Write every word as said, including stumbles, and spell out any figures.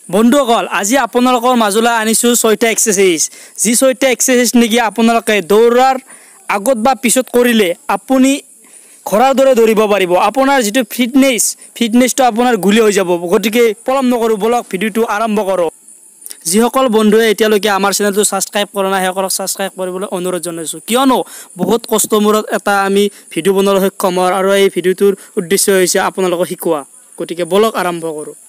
বন্ধুসকল আজি আপোনালোকৰ মাজলৈ আনিছো ছয়টা এক্সাৰসাইজ যি ছয়টা এক্সাৰসাইজ নেকি আপোনালোকে দৌৰাৰ আগত বা পিছত কৰিলে আপুনি ঘৰৰ দৰে দৌৰিব পাৰিব আপোনাৰ যেটো ফিটনেস ফিটনেসটো আপোনাৰ গুলি হৈ যাব গতিকে পলম নকৰো বলক ভিডিওটো আৰম্ভ কৰো যিসকল বন্ধুৱে এতিয়ালৈকে আমাৰ চেনেলটো সাবস্ক্ৰাইব কৰা নাই হেকৰক সাবস্ক্ৰাইব কৰিবলৈ অনুৰোধ জনাইছো কিয়নো বহুত কষ্ট মূৰত এটা আমি ভিডিও বনাবলৈ সক্ষম আৰু এই ভিডিওটোৰ উদ্দেশ্য হৈছে আপোনালোকক শিকোৱা গতিকে বলক আৰম্ভ কৰো